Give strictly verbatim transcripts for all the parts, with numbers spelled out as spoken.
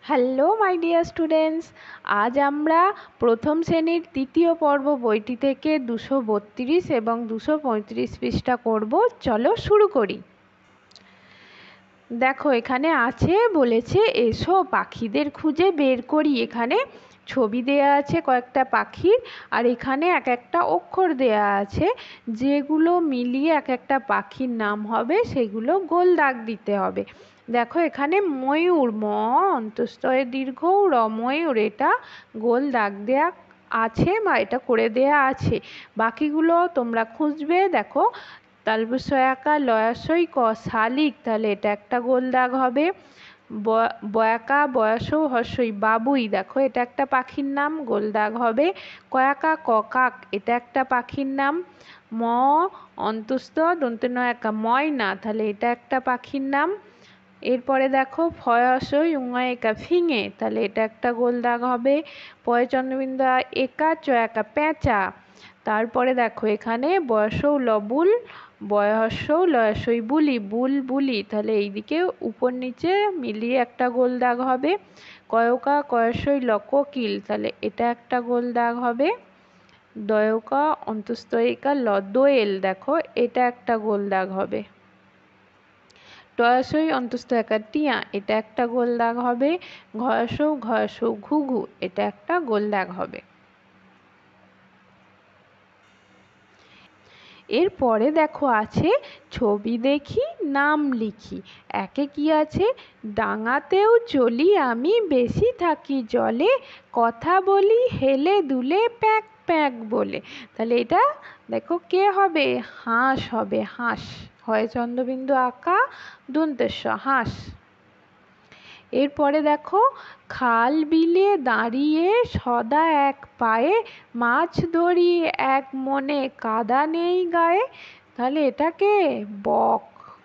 Hello my dear students, আজ আমরা প্রথম শ্রেণীর তৃতীয় পর্ব বইটি থেকে দুশো বত্রিশ এবং দুশো পঁয়ত্রিশ পৃষ্ঠা করব। চলো শুরু করি। দেখো এখানে আছে, বলেছে এসো পাখিদের খুঁজে বের করি। এখানে ছবি দেয়া আছে কয়েকটা পাখির, আর এখানে এক একটা অক্ষর দেয়া আছে, যেগুলো মিলিয়ে এক একটা পাখির নাম হবে সেগুলো গোল দাগ দিতে হবে। দেখো এখানে ময়ূর, ম অন্তস্তয়ে দীর্ঘ র, ময়ূর, এটা গোল দাগ দেয়া আছে বা এটা করে দেয়া আছে। বাকিগুলো তোমরা খুঁজবে। দেখো তালবস্যয়াকার লয়াসই ক শালিক, তাহলে এটা একটা গোল দাগ হবে। বয়াকা বয়সও হর্ষই বাবুই, দেখো এটা একটা পাখির নাম, গোল দাগ হবে। কয়াকা ককাক, এটা একটা পাখির নাম। ম অন্তস্থ দন্তেনয়াকা ময়না, তাহলে এটা একটা পাখির নাম। এরপরে দেখো ফয়সই উঙায়কা ফিঙে, তাহলে এটা একটা গোল দাগ হবে। পয়চন্দ্রবিন্দু একা চয়াকা পেঁচা। তারপরে দেখো এখানে বয়সও লবুল, বয়সও লয়সই বুলি, বুল বুলি, তাহলে এইদিকে উপর নিচে মিলিয়ে একটা গোল দাগ হবে। কয়কা কয়সই ল কোকিল, তাহলে এটা একটা গোল দাগ হবে। দয়কা অন্তস্তয়িকা ল দোয়েল, দেখো এটা একটা গোল দাগ হবে। টয়সই অন্তস্থ একা টিয়া, এটা একটা গোল দাগ হবে। ঘয়সৌ ঘয়সৌ ঘুঘু, এটা একটা গোল দাগ হবে। এরপরে দেখো আছে ছবি দেখি নাম লিখি। একে কি আছে, ডাঙাতেও চলি আমি বেশি থাকি জলে, কথা বলি হেলে দুলে প্যাক প্যাক বলে। তাহলে এটা দেখো কে হবে, হাঁস হবে, হাঁস। হয় চন্দ্রবিন্দু আঁকা দন্তেশ্ব হাঁস। এরপরে দেখো খাল বিলে দাঁড়িয়ে সদা এক পায়ে, মাছ ধরি এক মনে কাদা নেই গায়ে, তাহলে এটাকে বক।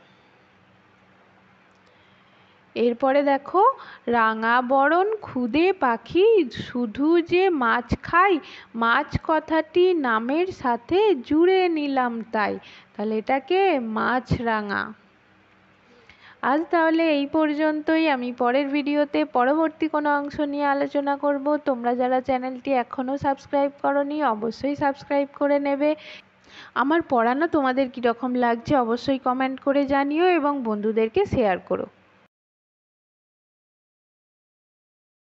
এরপরে দেখো রাঙা বরণ খুদে পাখি শুধু যে মাছ খাই, মাছ কথাটি নামের সাথে জুড়ে নিলাম তাই, তাহলে এটাকে মাছরাঙা। আজ তাহলে এই পর্যন্তই। আমি পরের ভিডিওতে পরবর্তী কোনো অংশ নিয়ে আলোচনা করব। তোমরা যারা চ্যানেলটি এখনও সাবস্ক্রাইব করোনি অবশ্যই সাবস্ক্রাইব করে নেবে। আমার পড়ানো তোমাদের কীরকম লাগছে অবশ্যই কমেন্ট করে জানিও এবং বন্ধুদেরকে শেয়ার করো।